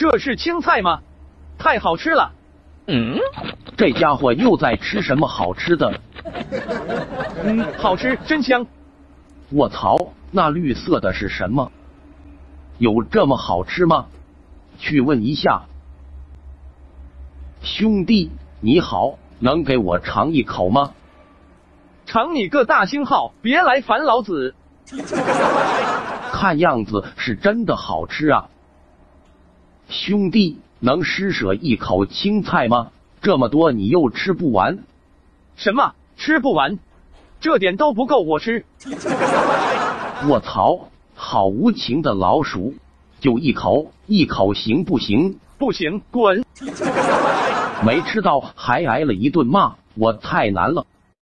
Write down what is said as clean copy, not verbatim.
这是青菜吗？太好吃了！ 这家伙又在吃什么好吃的？ 好吃，真香！ 我操，那绿色的是什么？有这么好吃吗？去问一下。兄弟，你好，能给我尝一口吗？ 尝你个大星号，别来烦老子！ 看样子是真的好吃啊。兄弟，能施舍一口青菜吗？这么多你又吃不完。 什么？吃不完？这点都不够我吃。 我操，好无情的老鼠！就一口，一口行不行？ 不行，滚！ 没吃到还挨了一顿骂，我太难了。